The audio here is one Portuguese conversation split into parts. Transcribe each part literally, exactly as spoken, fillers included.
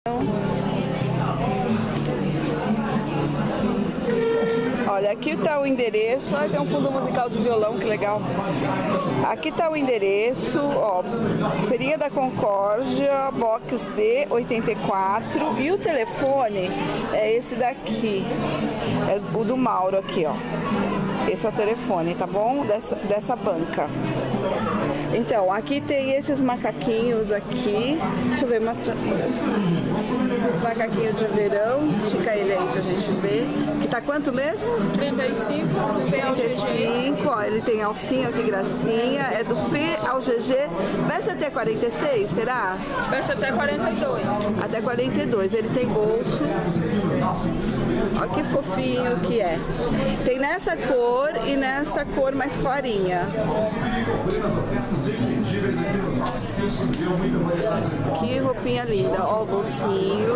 Olha, aqui está o endereço. Olha, tem um fundo musical de violão, que legal. Aqui está o endereço, ó, Feirinha da Concórdia, box D oitenta e quatro. E o telefone é esse daqui, é o do Mauro aqui, ó. Esse é o telefone, tá bom? Dessa, dessa banca. Então, aqui tem esses macaquinhos aqui. Deixa eu ver, mostra. Os macaquinhos de verão. Estica ele aí pra gente ver. Que tá quanto mesmo? trinta e cinco, do P ao G G. trinta e cinco, ó, ele tem alcinha, que gracinha. É do P ao G G. Veste até quarenta e seis, será? Veste até quarenta e dois. Até quarenta e dois. Ele tem bolso. Olha que fofinho que é. Tem nessa cor e nessa cor mais clarinha. Que roupinha linda. Ó o bolsinho.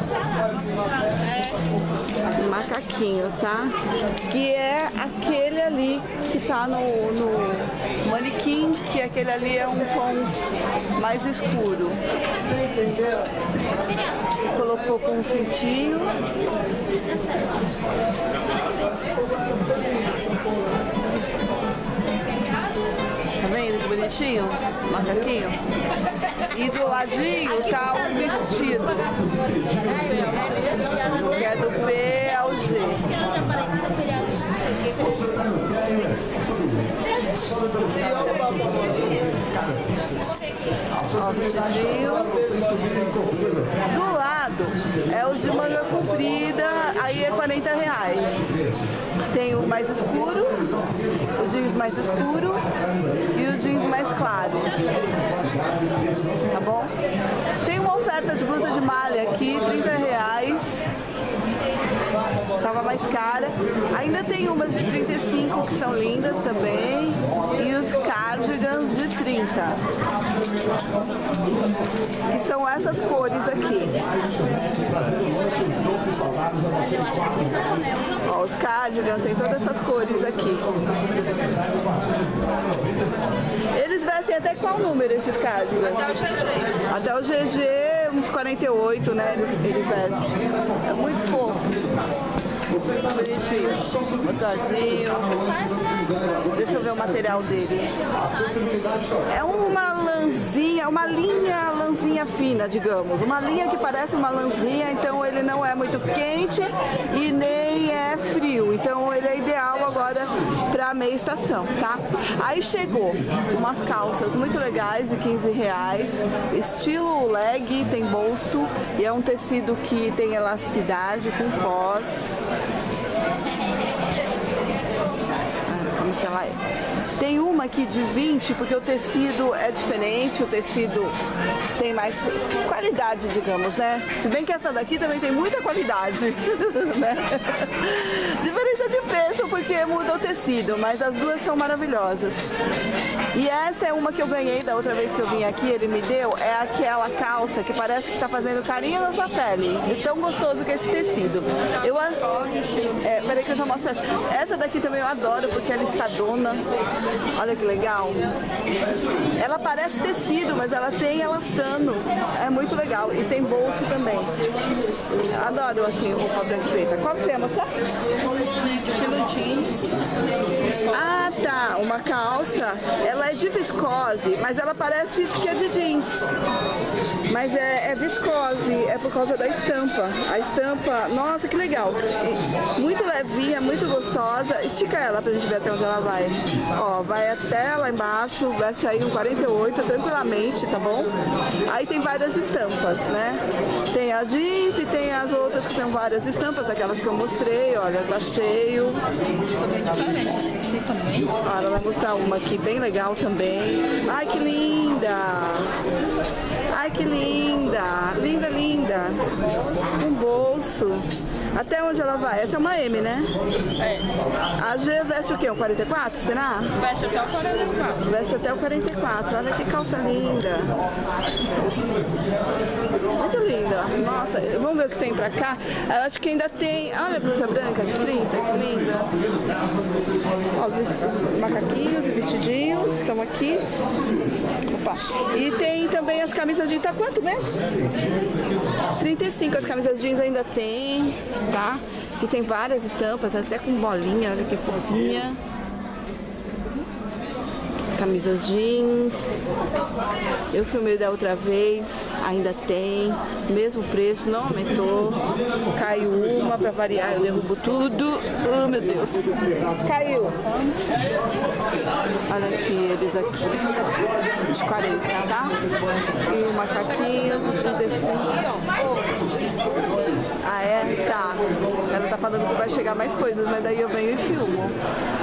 Macaquinho, tá? Que é aquele ali que tá no, no manequim, que aquele ali é um tom mais escuro. Colocou com um cintinho. Tá vendo que bonitinho? Macaquinho. E do ladinho tá o vestido, que é do P ao G. Ó, o vestidinho. Do lado é o de manga comprida, aí é quarenta reais. Tem o mais escuro, o jeans mais escuro e o jeans mais claro. Tá bom? Tem uma oferta de blusa de malha aqui, trinta reais. Tava mais cara. Ainda tem umas de trinta e cinco que são lindas também. E os cardigans de trinta. Que são essas cores aqui. Ó, os cardigans tem todas essas cores aqui. Eles vestem até qual número esses cardigans? Até o G G. Até o G G, uns quarenta e oito, né? Ele, ele veste. É muito fofo. Bonitinho. Botadinho. Deixa eu ver o material dele. É uma lãzinha, uma linha, lãzinha fina, digamos. Uma linha que parece uma lãzinha, então ele não é muito quente e nem é frio. Então ele é ideal agora para meia estação, tá? Aí chegou umas calças muito legais de quinze reais, estilo leg, tem bolso e é um tecido que tem elasticidade com cos. Como que ela é? Tem uma aqui de vinte, porque o tecido é diferente, o tecido tem mais qualidade, digamos, né? Se bem que essa daqui também tem muita qualidade, né? Diferença de preço, porque muda o tecido, mas as duas são maravilhosas. E essa é uma que eu ganhei da outra vez que eu vim aqui, ele me deu, é aquela calça que parece que tá fazendo carinho na sua pele. É tão gostoso que é esse tecido. Eu, é, peraí que eu já mostro essa. Essa daqui também eu adoro, porque ela está dona. Olha que legal. Ela parece tecido, mas ela tem elastano. É muito legal. E tem bolso também. Adoro assim roupa branca e preta. Qual que você ia mostrar? Estilo jeans. Ah, tá. Uma calça. Ela é de viscose, mas ela parece que é de jeans. Mas é, é viscose. É por causa da estampa. A estampa, nossa, que legal. Muito levinha, muito gostosa. Estica ela pra gente ver até onde ela vai. Ó, vai até lá embaixo, veste aí um quarenta e oito tranquilamente, tá bom? Aí tem várias estampas, né? Tem a jeans e tem as outras que tem várias estampas, aquelas que eu mostrei, olha, tá cheio. Ah, ela vai mostrar uma aqui bem legal também. Ai, que linda! Ai, que linda! Linda, linda! Um bolso. isso. Até onde ela vai? Essa é uma M, né? É. A G veste o quê? Um quarenta e quatro, será? Veste até o quarenta e quatro. Veste até o quarenta e quatro. Olha que calça linda. Muito linda. Nossa, vamos ver o que tem pra cá. Eu acho que ainda tem... Olha a blusa branca de trinta, que linda. Ó, os, os macaquinhos e vestidinhos estão aqui. Opa. E tem também as camisas jeans. Tá quanto mesmo? trinta e cinco. As camisas jeans ainda tem, tá? E tem várias estampas, até com bolinha, olha que fofinha. As camisas jeans. Eu filmei da outra vez, ainda tem. Mesmo preço, não aumentou. Caiu uma pra variar, eu derrubo tudo. Oh, meu Deus. Caiu. Olha aqui, eles aqui. De quarenta, tá? E o macaquinho de trinta e cinco. Ah, é? Tá. Ela tá falando que vai chegar mais coisas, mas daí eu venho e filmo.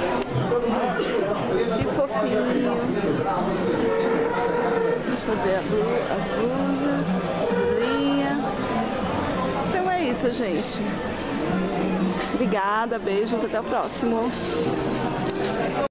Que fofinho. Deixa eu ver as blusas, linha. Então é isso, gente. Obrigada, beijos, até o próximo.